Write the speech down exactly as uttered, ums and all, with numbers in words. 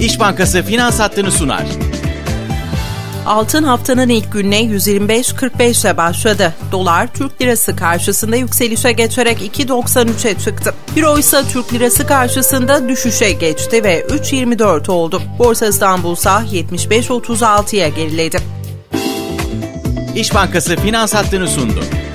İş Bankası Finans Hattı'nı sunar. Altın haftanın ilk gününe yüz yirmi beş kırk beş ile başladı. Dolar, Türk lirası karşısında yükselişe geçerek iki doksan üçe çıktı. Euro ise Türk lirası karşısında düşüşe geçti ve üç yirmi dört oldu. Borsa İstanbul ise yetmiş beş otuz altıya geriledi. İş Bankası Finans Hattı'nı sundu.